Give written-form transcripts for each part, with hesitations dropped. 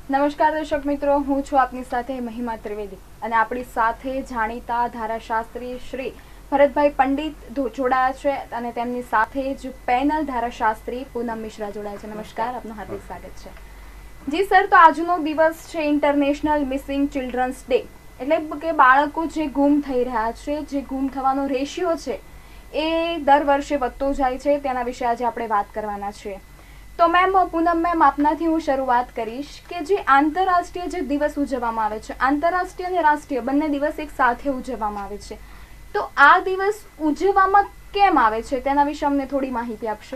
નમસ્કાર દર્શક મિત્રો, હું છું આપની સાથે મહિમા ત્રિવેદી અને આપણી સાથે જાણીતા ધારાશાસ્ત્રી શ્રી ભરતભાઈ પંડિત જોડાયા છે અને તેમની સાથે જ પેનલ ધારાશાસ્ત્રી પૂનમ મિશ્રા જોડાયા છે. નમસ્કાર, આપનું હાર્દિક સ્વાગત છે. જી સર, તો આજનો દિવસ છે ઇન્ટરનેશનલ મિસિંગ ચિલ્ડ્રન્સ ડે, એટલે કે બાળકો જે ગુમ થઈ રહ્યા છે, જે ગુમ થવાનો રેશિયો છે એ દર વર્ષે વધતો જાય છે, તેના વિશે આજે આપણે વાત કરવાના છીએ. તો મેમ, પૂનમ મેમ, આપનાથી હું શરૂઆત કરીશ કે જે આંતરરાષ્ટ્રીય જે દિવસ ઉજવવામાં આવે છે, આંતરરાષ્ટ્રીય અને રાષ્ટ્રીય બંને દિવસ એક સાથે ઉજવવામાં આવે છે, તો આ દિવસ ઉજવવામાં કેમ આવે છે તેના વિશે અમને થોડી માહિતી આપશો.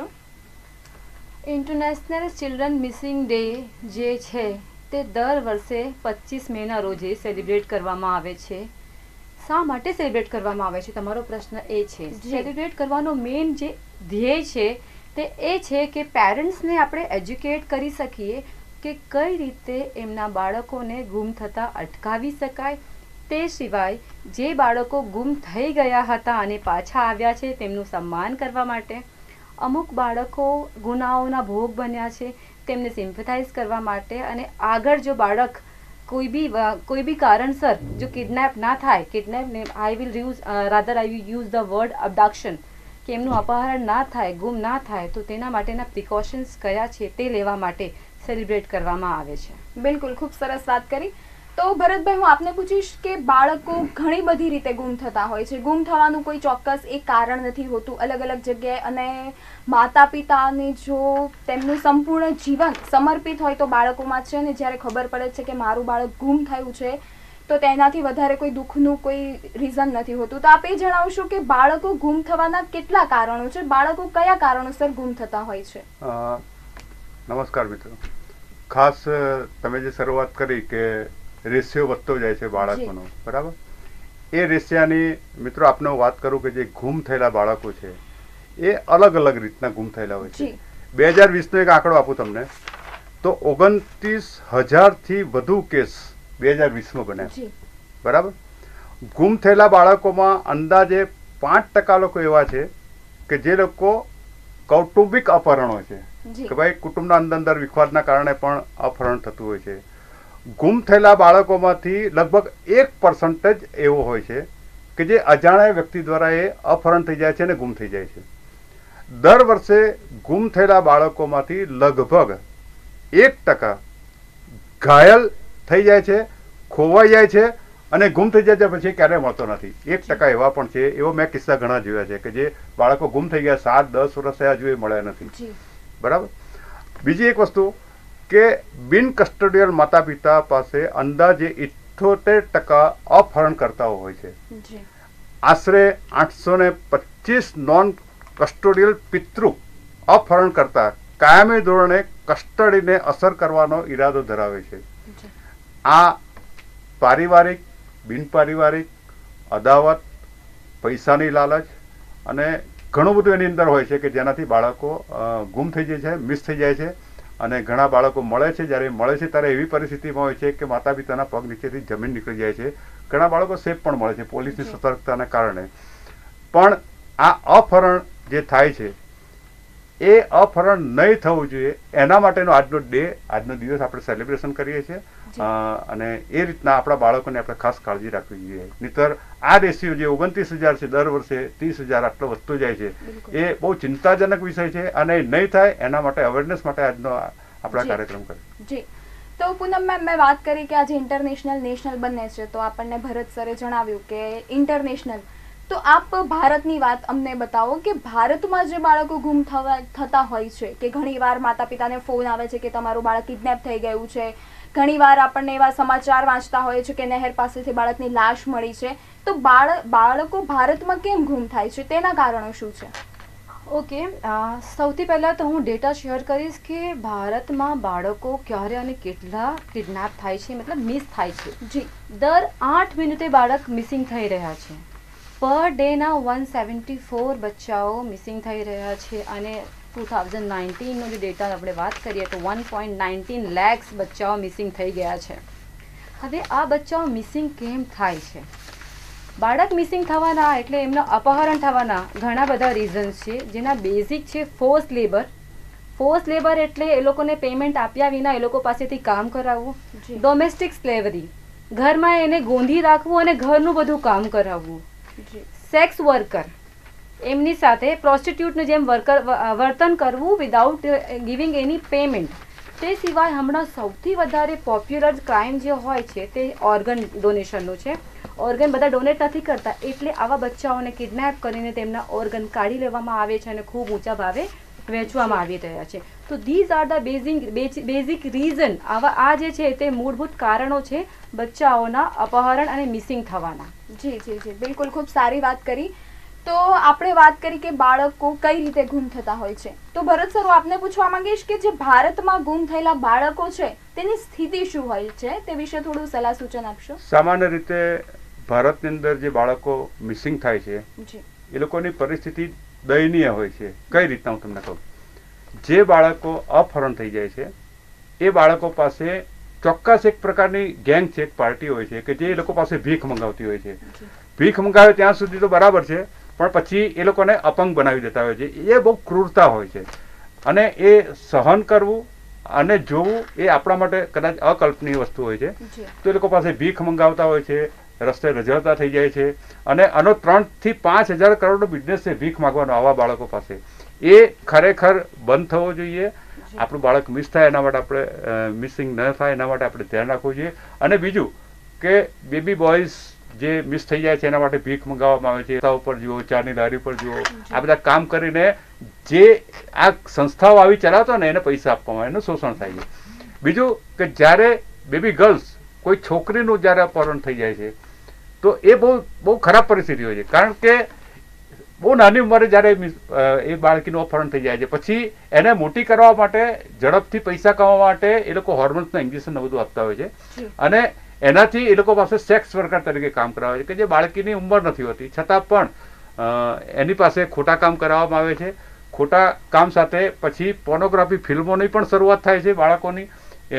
ઇન્ટરનેશનલ ચિલ્ડ્રન મિસિંગ ડે જે છે તે દર વર્ષે 25 મેના રોજે સેલિબ્રેટ કરવામાં આવે છે. શા માટે સેલિબ્રેટ કરવામાં આવે છે, તમારો પ્રશ્ન એ છે. સેલિબ્રેટ કરવાનો મેઇન જે ધ્યેય છે તે એ છે કે પેરેન્ટ્સને આપણે એજ્યુકેટ કરી શકીએ કે કઈ રીતે એમના બાળકોને ગુમ થતાં અટકાવી શકાય. તે સિવાય જે બાળકો ગુમ થઈ ગયા હતા અને પાછા આવ્યા છે તેમનું સન્માન કરવા માટે, અમુક બાળકો ગુનાઓના ભોગ બન્યા છે તેમને સિમ્પથાઇઝ કરવા માટે, અને આગળ જો બાળક કોઈ બી કારણસર જો કિડનેપ ના થાય, kidnap I will use the word abduction, કે એમનું અપહરણ ના થાય, ગુમ ના થાય, તો તેના માટેના પ્રિકોશન્સ કયા છે તે લેવા માટે સેલિબ્રેટ કરવામાં આવે છે. બિલકુલ, ખૂબ સરસ વાત કરી. તો ભરતભાઈ, હું આપને પૂછીશ કે બાળકો ઘણી બધી રીતે ગુમ થતા હોય છે. ગુમ થવાનું કોઈ ચોક્કસ એક કારણ નથી હોતું, અલગ અલગ જગ્યાએ, અને માતા પિતાને જો તેમનું સંપૂર્ણ જીવન સમર્પિત હોય તો બાળકોમાં છે ને જ્યારે ખબર પડે છે કે મારું બાળક ગુમ થયું છે તો તેનાથી વધારે કોઈ દુઃખનું કોઈ રીઝન નથી હોતું. તો આપ એ જણાવશો કે બાળકો ગુમ થવાના કેટલા કારણો છે, બાળકો કયા કારણોસર ગુમ થતા હોય છે? નમસ્કાર મિત્રો, ખાસ તમે જે શરૂઆત કરી કે રેશિયો વધતો જાય છે બાળકોનો, બરાબર, એ રેશિયાની મિત્રો આપને વાત કરું કે જે ગુમ થયેલા બાળકો છે એ અલગ અલગ રીતના ગુમ થયેલા હોય છે. 2020નો એક આંકડો આપું તમને, તો 29,000થી વધુ કેસ 2020માં બન્યા, બરાબર. ગુમ થયેલા બાળકોમાં અંદાજે 5% લોકો એવા છે કે જે લોકો કૌટુંબિક અપહરણો છે, કે ભાઈ કુટુંબના અંદર વિખવાદના કારણે પણ અપહરણ થતું હોય છે. ગુમ થયેલા બાળકોમાંથી લગભગ 1% એવો હોય છે કે જે અજાણ્યા વ્યક્તિ દ્વારા એ અપહરણ થઈ જાય છે અને ગુમ થઈ જાય છે. દર વર્ષે ગુમ થયેલા બાળકોમાંથી લગભગ 1% ઘાયલ થઈ જાય છે, ખોવાઈ જાય છે અને ગુમ થઈ જાય છે, પછી ક્યારેય મળતો નથી. 1% એવા પણ છે. એવો મેં કિસ્સા ઘણા જોયા છે કે જે બાળકો ગુમ થઈ ગયા, 7-10 વર્ષ થયા, હજુ એ મળ્યા નથી, બરાબર. બીજી એક વસ્તુ કે બિન કસ્ટોડિયલ માતા પિતા પાસે અંદાજે 78% અપહરણકર્તાઓ હોય છે. આશરે 825 નોન કસ્ટોડિયલ પિતૃ અપહરણકર્તા કાયમી ધોરણે કસ્ટડીને અસર કરવાનો ઈરાદો ધરાવે છે. આ પારિવારિક, બિનપારિવારિક, અદાવત, પૈસાની લાલચ અને ઘણું બધું એની અંદર હોય છે કે જેનાથી બાળકો ગુમ થઈ જાય છે, મિસ થઈ જાય છે. અને ઘણા બાળકો મળે છે, જ્યારે મળે છે ત્યારે એવી પરિસ્થિતિમાં હોય છે કે માતા પિતાના પગ નીચેથી જમીન નીકળી જાય છે. ઘણા બાળકો સેફ પણ મળે છે પોલીસની સતર્કતાના કારણે. પણ આ અપહરણ જે થાય છે એ અપહરણ નહીં થવું જોઈએ, એના માટેનો આજનો દિવસ આપણે સેલિબ્રેશન કરીએ છીએ. અને એ રીતના આપણા બાળકોને આપણે ખાસ કાળજી રાખવી જોઈએ. નહીંતર આ રેશિયો જે 29,000 છે દર વર્ષે 30,000 આટલો વધતો જાય છે, એ બહુ ચિંતાજનક વિષય છે. અને નહીં થાય એના માટે અવેરનેસ માટે આજનો આપણા કાર્યક્રમ કરીએ. તો પૂનમ મેમ, મેં વાત કરી કે આજે ઇન્ટરનેશનલ નેશનલ બંને છે, તો આપણને ભરત સરે જણાવ્યું કે ઇન્ટરનેશનલ, તો આપ ભારતની વાત અમને બતાવો કે ભારતમાં જે બાળકો ગુમ થતા હોય છે, કે ઘણીવાર માતા પિતાને ફોન આવે છે કે તમારું બાળક કિડનેપ થઈ ગયું છે, ઘણીવાર આપણને એવા સમાચાર વાંચતા હોય છે કે નહેર પાસેથી બાળકની લાશ મળી છે, તો બાળકો ભારતમાં કેમ ગુમ થાય છે, તેના કારણો શું છે? ઓકે, સૌથી પહેલાં તો હું ડેટા શેર કરીશ કે ભારતમાં બાળકો ક્યારે અને કેટલા કિડનેપ થાય છે, મતલબ મિસ થાય છે. દર 8 મિનિટે બાળક મિસિંગ થઈ રહ્યા છે. પર ડેના 174 બચ્ચાઓ મિસિંગ થઈ રહ્યા છે. અને 2019નો જે ડેટા આપણે વાત કરીએ તો 1.19 lakhs બચ્ચાઓ મિસિંગ થઈ ગયા છે. હવે આ બચ્ચાઓ મિસિંગ કેમ થાય છે? બાળક મિસિંગ થવાના એટલે એમના અપહરણ થવાના ઘણા બધા રીઝન્સ છે, જેના બેઝિક છે ફોર્સ લેબર, ફોર્સ લેબર એટલે એ લોકોને પેમેન્ટ આપ્યા વિના એ લોકો પાસેથી કામ કરાવવું. જી. ડોમેસ્ટિક સ્લેવરી, ઘરમાં એને ગોંધી રાખવું અને ઘરનું બધું કામ કરાવવું. જી. સેક્સ વર્કર, એમની સાથે પ્રોસ્ટિટ્યૂટનું જેમ વર્તન કરવું વિદાઉટ ગિવિંગ એની પેમેન્ટ. તે સિવાય હમણાં સૌથી વધારે પોપ્યુલર ક્રાઇમ જે હોય છે તે ઓર્ગન ડોનેશનનું છે. ઓર્ગન બધા ડોનેટ નથી કરતા, એટલે આવા બચ્ચાઓને કિડનેપ કરીને તેમના ઓર્ગન કાઢી લેવામાં આવે છે અને ખૂબ ઊંચા ભાવે વેચવામાં આવી રહ્યા છે. તો these are the basic reason. આ જે છે તે મૂળભૂત કારણો છે બચ્ચાઓના અપહરણ અને મિસિંગ થવાના. જી જી જી, બિલકુલ, ખૂબ સારી વાત કરી. તો આપણે વાત કરી કે બાળકો કઈ રીતે ગુમ થતા હોય છે. તો ભરત સર, હું આપને પૂછવા માંગીશ કે જે ભારતમાં ગુમ થયેલા બાળકો છે તેની સ્થિતિ શું હોય છે તે વિશે થોડું સલાહ સૂચન આપશો. સામાન્ય રીતે ભારતની અંદર જે બાળકો મિસિંગ થાય છે જી. એ લોકોની પરિસ્થિતિ દયનીય હોય છે. કઈ રીતના હું તમને કહું. જે બાળકો અપહરણ થઈ જાય છે એ બાળકો પાસે ચોક્કસ એક પ્રકારની ગેંગ છે, એક પાર્ટી હોય છે કે જે એ લોકો પાસે ભીખ મંગાવતી હોય છે. ભીખ મંગાવે ત્યાં સુધી તો બરાબર છે, પણ પછી એ લોકોને અપંગ બનાવી દેતા હોય છે. એ બહુ ક્રૂરતા હોય છે અને એ સહન કરવું અને જોવું એ આપણા માટે કદાચ અકલ્પનીય વસ્તુ હોય છે. તો એ લોકો પાસે ભીખ મંગાવતા હોય છે, રસ્તે રઝળતા થઈ જાય છે અને આનો 3 થી 5 હજાર કરોડનો બિઝનેસ છે ભીખ માંગવાનો આવા બાળકો પાસે. એ ખરેખર બંધ થવો જોઈએ. આપણું બાળક મિસ થાય એના માટે આપણે મિસિંગ ન થાય એના માટે આપણે ધ્યાન રાખવું જોઈએ. અને બીજું કે બેબી બોયઝ જે મિસ થઈ જાય છે એના માટે ભીખ મંગાવવામાં આવે છે. રસ્તા ઉપર જુઓ, ચાની લારી પર જુઓ, આ બધા કામ કરીને જે આ સંસ્થાઓ આવી ચલાવતો ને એને પૈસા આપવામાં એનું શોષણ થાય છે. બીજું કે જ્યારે બેબી ગર્લ્સ, કોઈ છોકરીનું જ્યારે અપહરણ થઈ જાય છે તો એ બહુ ખરાબ પરિસ્થિતિ હોય છે. કારણ કે બહુ નાની ઉંમરે જ્યારે એ બાળકીનું અપહરણ થઈ જાય છે પછી એને મોટી કરવા માટે, ઝડપથી પૈસા કમાવા માટે એ લોકો હોર્મોન્સના ઇન્જેક્શન બધું આપતા હોય છે અને એનાથી એ લોકો પાસે સેક્સ વર્કર તરીકે કામ કરાવે છે કે જે બાળકીની ઉંમર નથી હોતી છતાં પણ એની પાસે ખોટા કામ કરાવવામાં આવે છે. ખોટા કામ સાથે પછી પોર્નોગ્રાફી ફિલ્મોની પણ શરૂઆત થાય છે બાળકોની.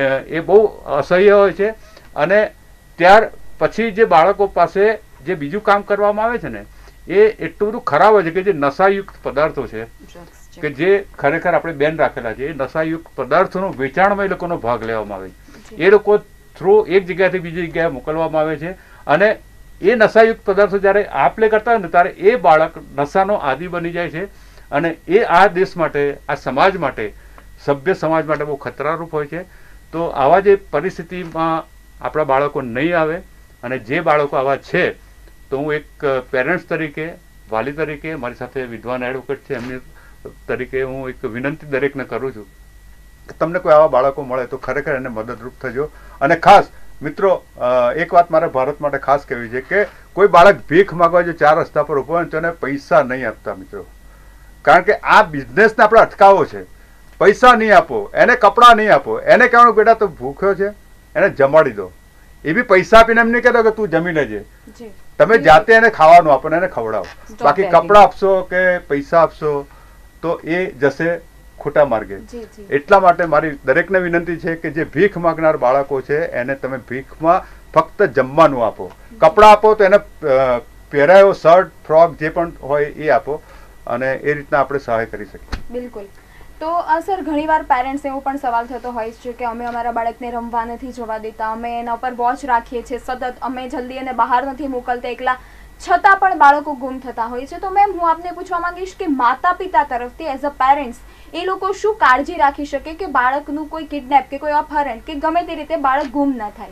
એ બહુ અસહ્ય હોય છે અને ત્યાર પછી જે બાળકો પાસે જે બીજું કામ કરવામાં આવે છે ને એ એટલું બધું ખરાબ હોય છે કે જે નશાયુક્ત પદાર્થો છે કે જે ખરેખર આપણે બેન રાખેલા છે, એ નશાયુક્ત પદાર્થોનું વેચાણમાં એ લોકોનો ભાગ લેવામાં આવે છે. એ લોકો થ્રુ એક જગ્યાથી બીજી જગ્યાએ મોકલવામાં આવે છે અને એ નશાયુક્ત પદાર્થો જ્યારે આપ લે કરતા હોય ને ત્યારે એ બાળક નશાનો આદિ બની જાય છે અને એ આ દેશ માટે, આ સમાજ માટે, સભ્ય સમાજ માટે બહુ ખતરારૂપ હોય છે. તો આવા જે પરિસ્થિતિમાં આપણા બાળકો નહીં આવે અને જે બાળકો આવા છે તો હું એક પેરેન્ટ્સ તરીકે, વાલી તરીકે, મારી સાથે વિદ્વાન એડવોકેટ છે એમની તરીકે હું એક વિનંતી દરેકને કરું છું કે તમને કોઈ આવા બાળકો મળે તો ખરેખર એને મદદરૂપ થજો. અને ખાસ મિત્રો, એક વાત મારે ભારત માટે ખાસ કહેવી છે કે કોઈ બાળક ભીખ માંગવા જો 4 રસ્તા પર ઉભો હોય તો એને પૈસા નહીં આપતા મિત્રો. કારણ કે આ બિઝનેસને આપણે અટકાવવો છે. પૈસા નહીં આપો, એને કપડાં નહીં આપો, એને કહેવાનું બેટા તું ભૂખ્યો છે એને જમાડી દો. એ બી પૈસા આપીને એમ નહીં કહેતો કે તું જમી લેજે. તમે જાતે એને ખાવાનું આપો ને એને ખવડાવો. બાકી કપડાં આપશો કે પૈસા આપશો તો એ જશે ખોટા માર્ગે. એટલા માટે મારી દરેકને વિનંતી છે કે જે ભીખ માંગનાર બાળકો છે એને તમે ભીખમાં ફક્ત જમવાનું આપો. કપડાં આપો તો એને પહેરાયો શર્ટ, ફ્રોક જે પણ હોય એ આપો અને એ રીતના આપણે સહાય કરી શકીએ. બિલકુલ. તો સર, ઘણીવાર પેરેન્ટ્સ એવું પણ સવાલ થતો હોય છે કે અમે અમારા બાળકને રમવા નથી જવા દેતા, અમે એના ઉપર વોચ રાખીએ છીએ સતત, અમે જલ્દી એને બહાર નથી મોકલતા એકલા, છતાં પણ બાળકો ગુમ થતા હોય છે. તો મેમ, હું આપને પૂછવા માંગીશ કે માતા પિતા તરફથી એઝ અ પેરેન્ટ્સ એ લોકો શું કાળજી રાખી શકે કે બાળકનું કોઈ કિડનેપ કે કોઈ અપહરણ કે ગમે તે રીતે બાળક ગુમ ન થાય?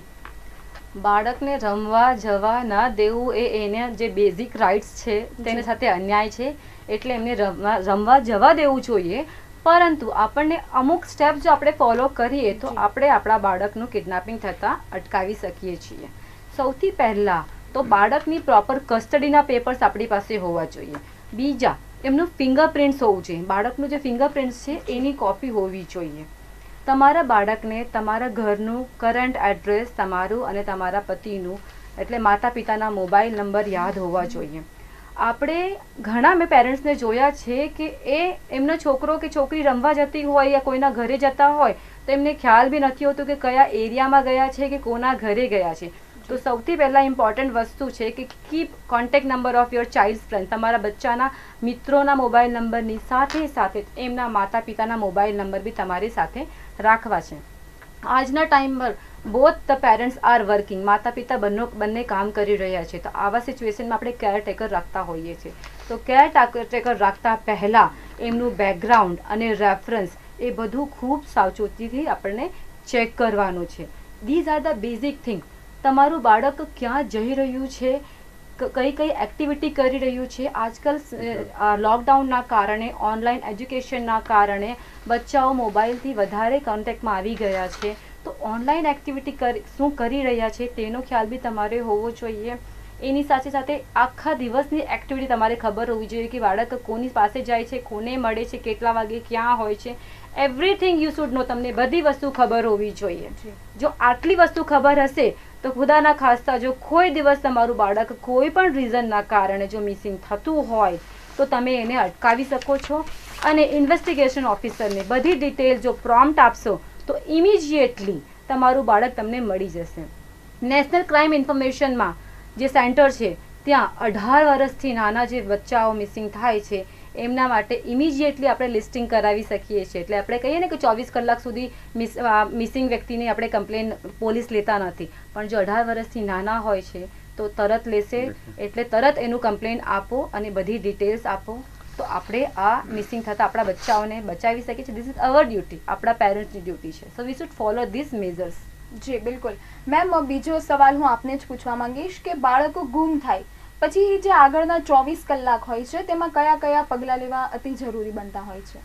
બાળકને રમવા જવા ના દેવું એ એને જે બેઝિક રાઇટ્સ છે તેની સાથે અન્યાય છે, એટલે એમને રમવા જવા દેવું જોઈએ. પરંતુ આપણને અમુક સ્ટેપ જો આપણે ફોલો કરીએ તો આપણે આપણા બાળકનું કિડનેપિંગ થતાં અટકાવી શકીએ છીએ. સૌથી પહેલાં તો બાળકની પ્રોપર કસ્ટડીના પેપર્સ આપણી પાસે હોવા જોઈએ. બીજા, એમનું ફિંગરપ્રિન્ટ્સ હોવું જોઈએ. બાળકનું જે ફિંગરપ્રિન્ટ્સ છે એની કોપી હોવી જોઈએ. તમારા બાળકને તમારા ઘરનું કરંટ એડ્રેસ, તમારું અને તમારા પતિનું એટલે માતા પિતાના મોબાઈલ નંબર યાદ હોવા જોઈએ. આપણે ઘણા મેં પેરેન્ટ્સને જોયા છે કે એમનો છોકરો કે છોકરી રમવા જતી હોય યા કોઈના ઘરે જતા હોય તો એમને ખ્યાલ બી નથી હોતું કે કયા એરિયામાં ગયા છે કે કોના ઘરે ગયા છે. તો સૌથી પહેલાં ઇમ્પોર્ટન્ટ વસ્તુ છે કે keep contact number of your child friend. તમારા બચ્ચાના મિત્રોના મોબાઈલ નંબરની સાથે સાથે એમના માતા પિતાના મોબાઈલ નંબર બી તમારી સાથે રાખવા છે. આજના ટાઈમ પર both the parents are working, માતા પિતા બંને કામ કરી રહ્યા છે. તો આવા સિચ્યુએશનમાં આપણે કેરટેકર રાખતા હોઈએ છીએ. તો કેરટેકર રાખતા પહેલાં એમનું બેકગ્રાઉન્ડ અને રેફરન્સ એ બધું ખૂબ સાવચેતીથી આપણને ચેક કરવાનું છે. These are the basic thing. તમારું બાળક ક્યાં જઈ રહ્યું છે, કઈ કઈ એક્ટિવિટી કરી રહ્યું છે. આજકાલ લોકડાઉનના કારણે, ઓનલાઈન એજ્યુકેશનના કારણે બચ્ચાઓ મોબાઈલથી વધારે કોન્ટેક્ટમાં આવી ગયા છે. તો ઓનલાઈન એક્ટિવિટી શું કરી રહ્યા છે તેનો ખ્યાલ બી તમારે હોવો જોઈએ. એની સાથે સાથે આખા દિવસની એક્ટિવિટી તમારે ખબર હોવી જોઈએ કે બાળક કોની પાસે જાય છે, કોને મળે છે, કેટલા વાગે ક્યાં હોય છે. Everything you should know. તમને બધી વસ્તુ ખબર હોવી જોઈએ. જો આટલી વસ્તુ ખબર હશે તો ખુદાના ખાસ્તા જો કોઈ દિવસ તમારું બાળક કોઈ પણ રીઝનના કારણે જો મિસિંગ થતું હોય તો તમે એને અટકાવી શકો છો. અને ઇન્વેસ્ટિગેશન ઓફિસરને બધી ડિટેલ જો પ્રોમ્પ્ટ આપશો તો ઇમિજિએટલી તમારું બાળક તમને મળી જશે. નેશનલ ક્રાઇમ ઇન્ફોર્મેશનમાં જે સેન્ટર છે ત્યાં 18 વર્ષથી નાના જે બચ્ચાઓ મિસિંગ થાય છે એમના માટે ઇમિજિએટલી આપણે લિસ્ટિંગ કરાવી શકીએ છીએ. એટલે આપણે કહીએ ને કે 24 કલાક સુધી મિસિંગ વ્યક્તિની આપણે કમ્પ્લેન પોલીસ લેતા નથી, પણ જો 18 વર્ષથી નાના હોય છે તો તરત લેશે. એટલે તરત એનું કમ્પ્લેન આપો અને બધી ડિટેલ્સ આપો તો આપણે આ મિસિંગ થતા આપણા બચ્ચાઓને બચાવી શકીએ છીએ. ધીસ ઇઝ અવર ડ્યુટી, આપણા પેરેન્ટ્સની ડ્યુટી છે. So we should follow this measures. જી બિલકુલ. મેમ, બીજો સવાલ હું આપને જ પૂછવા માંગીશ કે બાળકો ગુમ થાય પછી જે આગળના 24 કલાક હોય છે તેમાં કયા કયા પગલાં લેવા અતિ જરૂરી બનતા હોય છે?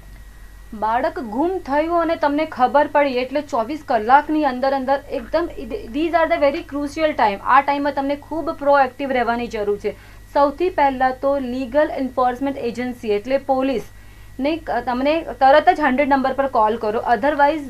બાળક ગુમ થયું અને તમને ખબર પડી એટલે 24 કલાકની અંદર એકદમ these are the very crucial time. આ ટાઈમમાં તમને ખૂબ પ્રોએક્ટિવ રહેવાની જરૂર છે. સૌથી પહેલાં તો લીગલ એન્ફોર્સમેન્ટ એજન્સી એટલે પોલીસ ને તમને તરત જ 100 નંબર પર કોલ કરો. અધરવાઇઝ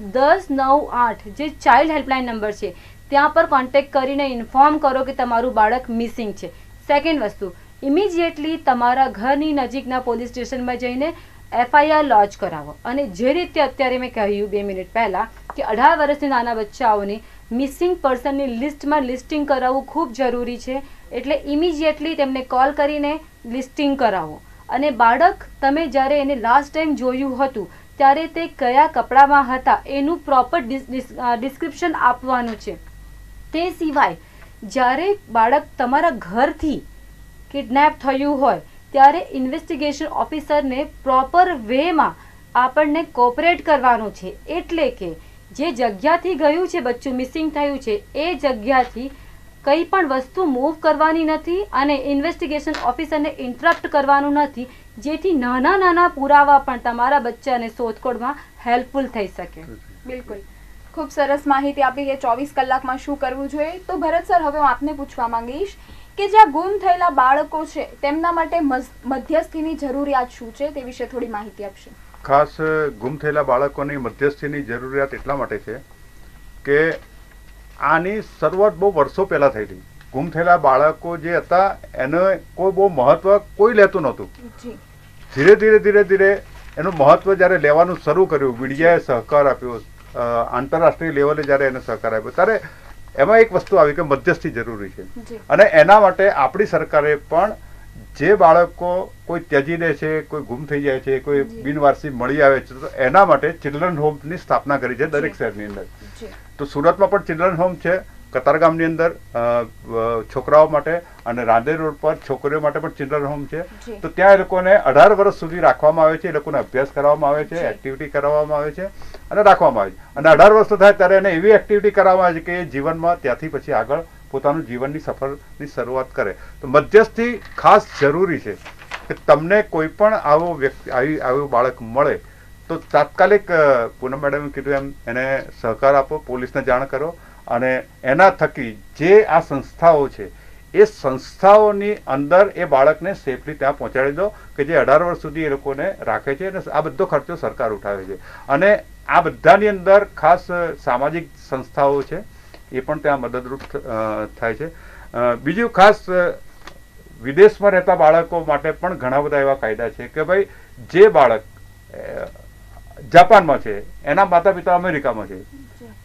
1098 જે ચાઇલ્ડ હેલ્પલાઇન નંબર છે ત્યાં પર કોન્ટેક્ટ કરીને ઇન્ફોર્મ કરો કે તમારું બાળક મિસિંગ છે. સેકન્ડ વસ્તુ, ઇમિજિએટલી તમારા ઘરની નજીકના પોલીસ સ્ટેશનમાં જઈને FIR લોન્ચ કરાવો. અને જે રીતે અત્યારે મેં કહ્યું 2 મિનિટ પહેલાં કે 18 વર્ષથી નાના બચ્ચાઓની મિસિંગ પર્સનની લિસ્ટમાં લિસ્ટિંગ કરાવવું ખૂબ જરૂરી છે. એટલે ઇમિજિએટલી તેમને કોલ કરીને લિસ્ટિંગ કરાવો. અને બાળક તમે જ્યારે એને લાસ્ટ ટાઈમ જોયું હતું ત્યારે તે કયા કપડામાં હતા એનું પ્રોપર ડિસ્ક્રિપ્શન આપવાનું છે. તે સિવાય જ્યારે બાળક તમારા ઘરથી કિડનેપ થયું હોય ત્યારે ઇન્વેસ્ટિગેશન ઓફિસરને પ્રોપર વેમાં આપણને કોઓપરેટ કરવાનું છે. એટલે કે જે જગ્યાથી ગયું છે બચ્ચું મિસિંગ થયું છે એ જગ્યાથી કંઈ પણ વસ્તુ મૂવ કરવાની નથી અને ઇન્વેસ્ટિગેશન ઓફિસરને ઇન્ટરપ્ટ કરવાનું નથી, જેથી નાના નાના પુરાવા પણ તમારા બચ્ચાને શોધખોળમાં હેલ્પફુલ થઈ શકે. બિલકુલ, ખૂબ સરસ માહિતી આપી કે 24 કલાકમાં શું કરવું જોઈએ. તો ભરત સર, હવે હું આપને પૂછવા માંગીશ કે જ્યાં ગુમ થયેલા બાળકો છે તેમના માટે મધ્યસ્થીની જરૂરિયાત શું છે તે વિશે થોડી માહિતી આપશે. ખાસ ગુમ થયેલા બાળકોની મધ્યસ્થીની જરૂરિયાત એટલા માટે છે કે આની શરૂઆત બહુ વર્ષો પહેલા થઈ હતી. ગુમ થયેલા બાળકો જે હતા એને કોઈ બહુ મહત્વ કોઈ લેતું નહોતું. ધીરે ધીરે એનું મહત્વ જ્યારે લેવાનું શરૂ કર્યું, મીડિયાએ સહકાર આપ્યો, આંતરરાષ્ટ્રીય લેવલે જ્યારે એને સહકાર આપ્યો ત્યારે એમાં એક વસ્તુ આવી કે મધ્યસ્થી જરૂરી છે. અને એના માટે આપણી સરકારે પણ જે બાળકો કોઈ ત્યજી દે છે, કોઈ ગુમ થઈ જાય છે, કોઈ બિનવારસી મળી આવે છે, તો એના માટે ચિલ્ડ્રન હોમની સ્થાપના કરી છે દરેક શહેરની અંદર. તો સુરતમાં પણ ચિલ્ડ્રન હોમ છે, કતારગામની અંદર છોકરાઓ માટે, અને રાંદેર રોડ પર છોકરીઓ માટે પણ ચિલ્ડ્રન હોમ છે. તો ત્યાં એ લોકોને 18 વર્ષ સુધી રાખવામાં આવે છે. એ લોકોને અભ્યાસ કરાવવામાં આવે છે, એક્ટિવિટી કરાવવામાં આવે છે અને રાખવામાં આવે છે. અને 18 વર્ષ થાય ત્યારે એને એવી એક્ટિવિટી કરાવવામાં આવે છે કે એ જીવનમાં ત્યાંથી પછી આગળ પોતાનું જીવનની સફરની શરૂઆત કરે. તો મધ્યસ્થી ખાસ જરૂરી છે કે તમને કોઈ પણ આવો વ્યક્તિ આવું બાળક મળે તો તાત્કાલિક પૂનમ મેડમે કીધું એમ એને સહકાર આપો, પોલીસને જાણ કરો અને એના થકી જે આ સંસ્થાઓ છે એ સંસ્થાઓની અંદર એ બાળકને સેફલી ત્યાં પહોંચાડી દો કે જે 18 વર્ષ સુધી એ લોકોને રાખે છે. અને આ બધો ખર્ચો સરકાર ઉઠાવે છે. અને આ બધાની અંદર ખાસ સામાજિક સંસ્થાઓ છે એ પણ ત્યાં મદદરૂપ થાય છે. બીજું ખાસ વિદેશમાં રહેતા બાળકો માટે પણ ઘણા બધા એવા કાયદા છે કે ભાઈ જે બાળક જાપાનમાં છે, એના માતા પિતા અમેરિકામાં છે,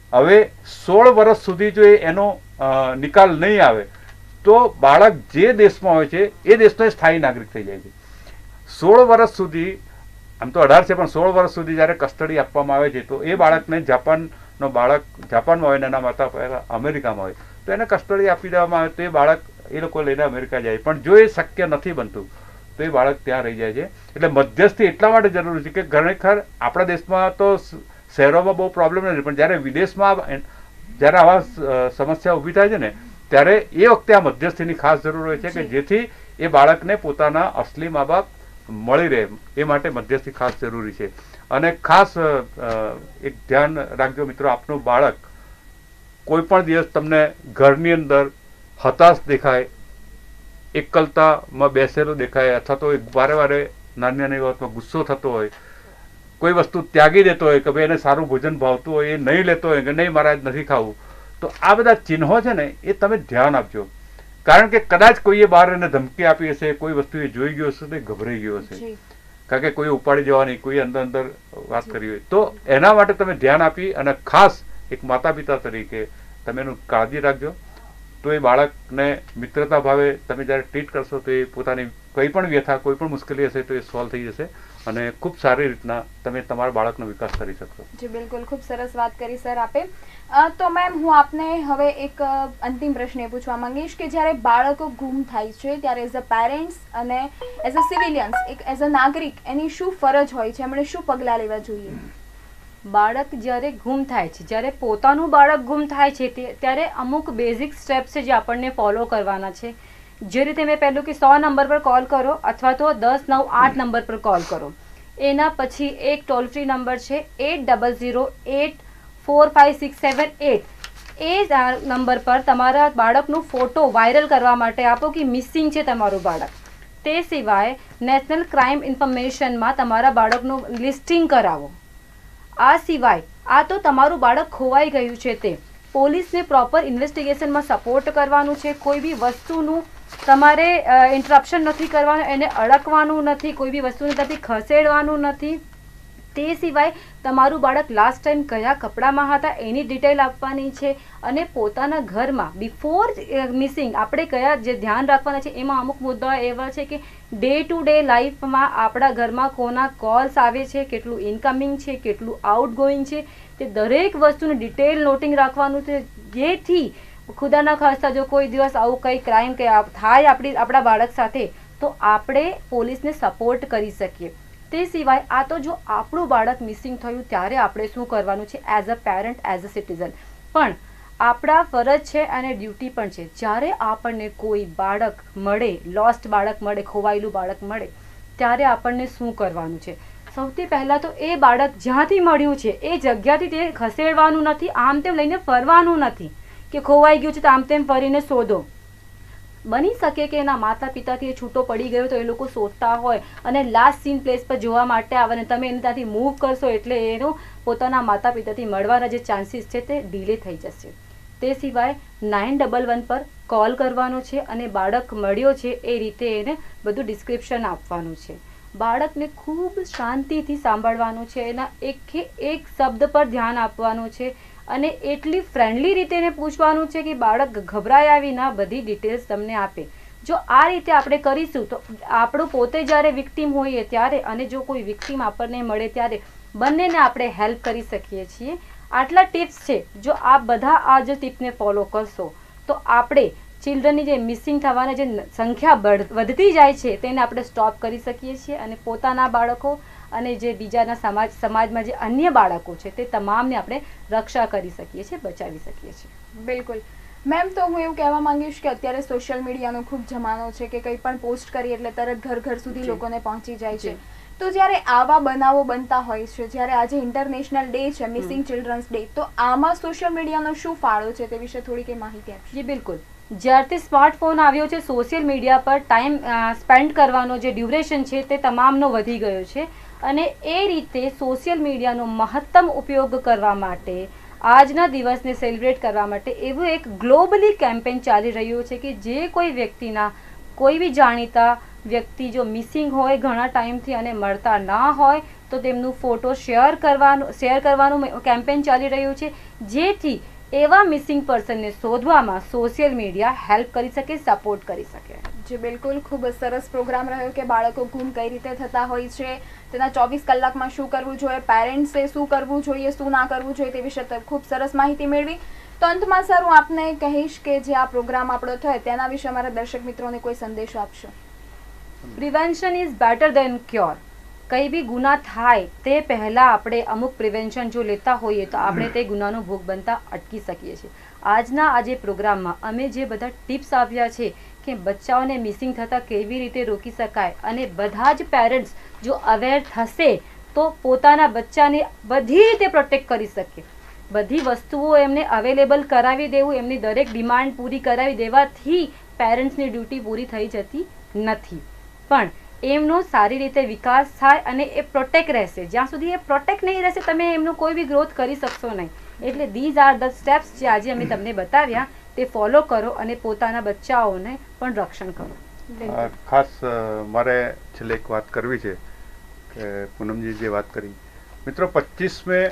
હવે 16 વર્ષ સુધી જો એનો નિકાલ નહીં આવે તો બાળક જે દેશમાં હોય છે એ દેશનો સ્થાયી નાગરિક થઈ જાય છે. 16 વર્ષ સુધી, આમ તો 18 છે પણ 16 વર્ષ સુધી જ્યારે કસ્ટડી આપવામાં આવે છે તો એ બાળકને જાપાનનો બાળક જાપાનમાં હોય ને એના માતા પિતા અમેરિકામાં હોય તો એને કસ્ટડી આપી દેવામાં આવે તો એ બાળક એ લોકો લઈને અમેરિકા જાય. પણ જો એ શક્ય નથી બનતું તો એ બાળક ત્યાં રહી જાય છે. એટલે મધ્યસ્થી એટલા માટે જરૂરી છે કે ઘણીખર આપણા દેશમાં તો શહેરોમાં બહુ પ્રોબ્લેમ નથી, પણ જ્યારે વિદેશમાં જ્યારે આવા સમસ્યા ઊભી થાય છે ને ત્યારે એ વખતે આ મધ્યસ્થીની ખાસ જરૂર હોય છે કે જેથી એ બાળકને પોતાના અસલી મા બાપ મળી રહે, એ માટે મધ્યસ્થી ખાસ જરૂરી છે. અને ખાસ એક ધ્યાન રાખજો મિત્રો, આપનું બાળક કોઈ પણ દિવસ તમને ઘરની અંદર હતાશ દેખાય, એકલતામાં બેસેલો દેખાય, અથવા તો વારે વારે નાની નાની વાતમાં ગુસ્સો થતો હોય, કોઈ વસ્તુ ત્યાગી દેતો હોય કે ભાઈ એને સારું ભોજન ભાવતું હોય એ નહીં લેતો હોય કે નહીં મારે આજ નથી ખાવું, તો આ બધા ચિહ્નો છે ને એ તમે ધ્યાન આપજો. કારણ કે કદાચ કોઈએ બહાર એને ધમકી આપી હશે, કોઈ વસ્તુ એ જોઈ ગયો હશે તો એ ગભરાઈ ગયો હશે, કારણ કે કોઈ ઉપાડી જવાની, કોઈ અંદર અંદર વાત કરી હોય. તો એના માટે તમે ધ્યાન આપી અને ખાસ એક માતા પિતા તરીકે તમે એનું કાળજી રાખજો. તો એ બાળકને મિત્રતા ભાવે તમે જ્યારે ટ્રીટ કરશો તો એ પોતાની કંઈ પણ વ્યથા, કોઈ પણ મુશ્કેલી હશે તો એ સોલ્વ થઈ જશે અને ખૂબ સારી રીતના તમે તમારા બાળકનો વિકાસ કરી શકશો. જી બિલકુલ, ખૂબ સરસ વાત કરી સર આપે. તો મેમ હું આપને હવે એક અંતિમ પ્રશ્ન એ પૂછવા માંગીશ કે જ્યારે બાળકો ગુમ થાય છે ત્યારે એઝ અ પેરેન્ટ્સ અને એઝ અ સિવિલિયન્સ, એક એઝ અ નાગરિક એની શું ફરજ હોય છે, એમણે શું પગલાં લેવા જોઈએ? બાળક જ્યારે ગુમ થાય છે, જ્યારે પોતાનું બાળક ગુમ થાય છે ત્યારે અમુક બેઝિક સ્ટેપ્સ છે જે આપણને ફોલો કરવાના છે. જે રીતે મેં પહેલું કે 100 નંબર પર કોલ કરો અથવા તો 10 9 8 નંબર પર કોલ કરો. એના પછી એક ટોલ ફ્રી નંબર છે 8008456778. એ નંબર પર તમારા બાળકનો ફોટો વાયરલ કરવા માટે આપો કે મિસિંગ છે તમારું બાળક. તે સિવાય નેશનલ ક્રાઇમ ઇન્ફોર્મેશનમાં તમારા બાળકનું લિસ્ટિંગ કરાવો. આ સિવાય આ તો તમારું બાળક ખોવાઈ ગયું છે તે પોલીસને પ્રોપર ઇન્વેસ્ટિગેશનમાં સપોર્ટ કરવાનું છે. કોઈ બી વસ્તુનું તમારે ઇન્ટરપ્શન નથી કરવાનું, એને અડકવાનું નથી, કોઈ બી વસ્તુને ત્યાંથી ખસેડવાનું નથી. તે સિવાય તમારું બાળક લાસ્ટ ટાઈમ કયા કપડામાં હતા એની ડિટેલ આપવાની છે. અને પોતાના ઘરમાં બિફોર મિસિંગ આપણે કયા જે ધ્યાન રાખવાના છે એમાં અમુક મુદ્દાઓ એવા છે કે ડે ટુ ડે લાઈફમાં આપણા ઘરમાં કોના કોલ્સ આવે છે, કેટલું ઇનકમિંગ છે, કેટલું આઉટગોઈંગ છે, તે દરેક વસ્તુનું ડિટેલ નોટિંગ રાખવાનું છે. જેથી ખુદા ના ખાસ્તા જો કોઈ દિવસ આવું કંઈ ક્રાઇમ કે થાય આપણા બાળક સાથે તો આપણે પોલીસને સપોર્ટ કરી શકીએ. તે સિવાય આ તો જો આપણું બાળક મિસિંગ થયું ત્યારે આપણે શું કરવાનું છે as a parent, as a citizen, પણ આપણા ફરજ છે અને ડ્યુટી પણ છે. જ્યારે આપણને કોઈ બાળક મળે, લોસ્ટ બાળક મળે, ખોવાયેલું બાળક મળે, ત્યારે આપણને શું કરવાનું છે? સૌથી પહેલાં તો એ બાળક જ્યાંથી મળ્યું છે એ જગ્યાથી તે ખસેડવાનું નથી, આમ તેમ લઈને ફરવાનું નથી કે ખોવાઈ ગયું છે તો આમ તેમ ફરીને શોધો. બની શકે કે એના માતા પિતાથી એ છૂટો પડી ગયો તો એ લોકો શોધતા હોય અને લાસ્ટ સીન પ્લેસ પર જોવા માટે આવે ને તમે એને ત્યાંથી મૂવ કરશો એટલે એનો પોતાના માતા પિતાથી મળવાના જે ચાન્સીસ છે તે ડિલે થઈ જશે. તે સિવાય 911 પર કોલ કરવાનો છે અને બાળક મળ્યો છે એ રીતે એને બધું ડિસ્ક્રિપ્શન આપવાનું છે. બાળકને ખૂબ શાંતિથી સાંભળવાનું છે, એના એક શબ્દ પર ધ્યાન આપવાનું છે અને એટલી ફ્રેન્ડલી રીતે એને પૂછવાનું છે કે બાળક ગભરાયા વિના બધી ડિટેલ્સ તમને આપે. જો આ રીતે આપણે કરીશું તો આપણું પોતે જ્યારે વિક્ટીમ હોઈએ ત્યારે અને જો કોઈ વિક્ટીમ આપણને મળે ત્યારે બંનેને આપણે હેલ્પ કરી શકીએ છીએ. આટલા ટિપ્સ છે, જો આપ બધા આ જે ટિપને ફોલો કરશો તો આપણે ચિલ્ડ્રનની જે મિસિંગ થવાના જે સંખ્યા વધતી જાય છે તેને આપણે સ્ટોપ કરી શકીએ છીએ અને પોતાના બાળકો અને જે બીજાના સમાજમાં જે અન્ય બાળકો છે તે તમામને આપણે રક્ષા કરી શકીએ છીએ, બચાવી શકીએ છીએ. બિલકુલ મેમ, તો હું એવું કહેવા માંગીશ કે અત્યારે સોશિયલ મીડિયાનો ખૂબ જમાનો છે કે કંઈ પણ પોસ્ટ કરીએ એટલે તરત ઘર સુધી લોકોને પહોંચી જાય છે. તો જ્યારે આવા બનાવો બનતા હોય છે, જ્યારે આજે ઇન્ટરનેશનલ ડે છે મિસિંગ ચિલ્ડ્રન્સ ડે, તો આમાં સોશિયલ મીડિયાનો શું ફાળો છે તે વિશે થોડી કંઈ માહિતી આપશો? જી બિલકુલ. જ્યારથી સ્માર્ટફોન આવ્યો છે સોશિયલ મીડિયા પર ટાઈમ સ્પેન્ડ કરવાનો જે ડ્યુરેશન છે તે તમામનો વધી ગયો છે અને એ રીતે સોશિયલ મીડિયાનો મહત્તમ ઉપયોગ કરવા માટે આજના દિવસને સેલિબ્રેટ કરવા માટે એવું એક ગ્લોબલી કેમ્પેન ચાલી રહ્યું છે કે જે કોઈ વ્યક્તિના કોઈ બી જાણીતા વ્યક્તિ જો મિસિંગ હોય ઘણા ટાઈમથી અને મળતા ના હોય તો તેમનું ફોટો શેર કરવાનું કેમ્પેન ચાલી રહ્યું છે, જેથી એવા મિસિંગ પર્સનને શોધવામાં સોશિયલ મીડિયા હેલ્પ કરી શકે, સપોર્ટ કરી શકે. જે બિલકુલ ખૂબ જ સરસ પ્રોગ્રામ રહ્યો કે બાળકો ગુમ કઈ રીતે થતા હોય છે, તેના 24 કલાકમાં શું કરવું જોઈએ, પેરેન્ટ્સે શું કરવું જોઈએ, શું ના કરવું જોઈએ, તે વિશે ખૂબ સરસ માહિતી મેળવી. તો અંતમાં સર હું આપને કહીશ કે જે આ પ્રોગ્રામ આપણો થયો તેના વિશે અમારા દર્શક મિત્રોને કોઈ સંદેશો આપશો? Prevention is better than cure. કંઈ બી ગુના થાય તે પહેલાં આપણે અમુક પ્રિવેન્શન જો લેતા હોઈએ તો આપણે તે ગુનાનો ભોગ બનતા અટકી શકીએ છીએ. આજના આજે પ્રોગ્રામમાં અમે જે બધા ટિપ્સ આપ્યા છે કે બચ્ચાઓને મિસિંગ થતાં કેવી રીતે રોકી શકાય, અને બધા જ પેરેન્ટ્સ જો અવેર થશે તો પોતાના બચ્ચાને બધી રીતે પ્રોટેક્ટ કરી શકે. બધી વસ્તુઓ એમને અવેલેબલ કરાવી દેવું, એમની દરેક ડિમાન્ડ પૂરી કરાવી દેવાથી પેરેન્ટ્સની ડ્યુટી પૂરી થઈ જતી નથી, પણ એમનો સારી રીતે વિકાસ થાય અને એ પ્રોટેક્ટ રહેશે. જ્યાં સુધી એ પ્રોટેક્ટ નહીં રહેશે તમે એમનો કોઈ બી ગ્રોથ કરી શકશો નહીં. એટલે ધીઝ આર ધ સ્ટેપ્સ જે આજે અમે તમને બતાવ્યા તે ફોલો કરો અને પોતાના બચ્ચાઓને પણ રક્ષણ કરો. ખાસ મારે છેલ્લે એક વાત કરવી છે કે પૂનમજી જે વાત કરી, મિત્રો 25 મે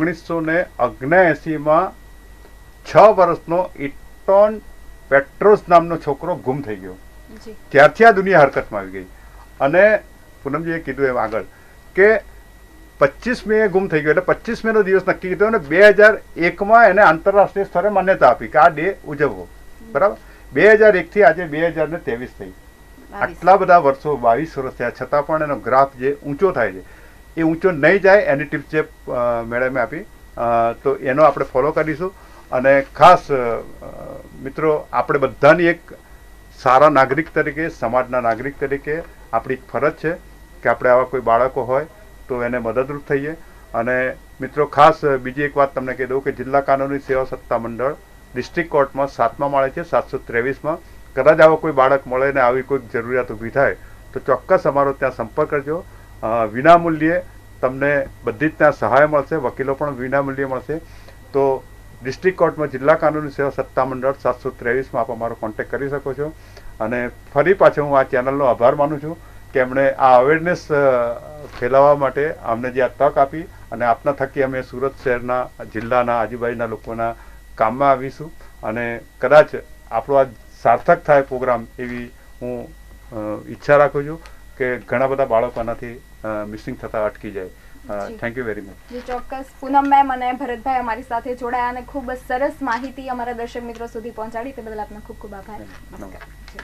1979માં 6 વર્ષનો ઇટોન પેટ્રોસ નામનો છોકરો ગુમ થઈ ગયો. ત્યારથી આ દુનિયા હરકતમાં આવી ગઈ. અને પૂનમજીએ કીધું એમ આગળ કે 25 મે ગુમ થઈ ગયો, એટલે 25 મેનો દિવસ નક્કી કીધો અને 2001માં એને આંતરરાષ્ટ્રીય સ્તરે માન્યતા આપી કે આ ડે ઉજવવો. બરાબર, 2001થી આજે 2023 થઈ. આટલા બધા વર્ષો, 22 વર્ષ થયા છતાં પણ એનો ગ્રાફ જે ઊંચો થાય છે એ ઊંચો નહીં જાય એની ટિપ્સ જે મેડમે આપી તો એનો આપણે ફોલો કરીશું. અને ખાસ મિત્રો આપણે બધાની એક સારા નાગરિક તરીકે, સમાજના નાગરિક તરીકે આપણી ફરજ છે કે આપણે આવા કોઈ બાળકો હોય તો એને મદદરૂપ થઈએ. અને મિત્રો ખાસ બીજી એક વાત તમને કહી દઉં કે જિલ્લા કાનૂની સેવા સત્તા મંડળ ડિસ્ટ્રિક્ટ કોર્ટમાં 7મા માળે છે, 723માં. કદાચ આવો કોઈ બાળક મળે ને આવી કોઈ જરૂરિયાત ઊભી થાય તો ચોક્કસ અમારો ત્યાં સંપર્ક કરજો. વિનામૂલ્યે તમને બધી જ ત્યાં સહાય મળશે, વકીલો પણ વિનામૂલ્યે મળશે. તો ડિસ્ટ્રિક્ટ કોર્ટમાં જિલ્લા કાનૂની સેવા સત્તા મંડળ 723માં આપ અમારો કોન્ટેક્ટ કરી શકો છો. અને ફરી પાછો હું આ ચેનલનો આભાર માનું છું કે એમણે આ અવેરનેસ ફેલાવવા માટે અમને જે આ તક આપી, અને આપના થકી અમે સુરત શહેરના, જિલ્લાના, આજુબાજુના લોકોના કામમાં આવીશું. અને કદાચ આપણો આ સાર્થક થાય પ્રોગ્રામ એવી હું ઈચ્છા રાખું છું કે ઘણા બધા બાળકો આનાથી મિસિંગ થતા અટકી જાય. Thank you very much. ચોક્કસ પૂનમ મેમ અને ભરતભાઈ અમારી સાથે જોડાયા અને ખૂબ જ સરસ માહિતી અમારા દર્શક મિત્રો સુધી પહોંચાડી તે બદલ આપનો ખૂબ ખૂબ આભાર. નમસ્કાર.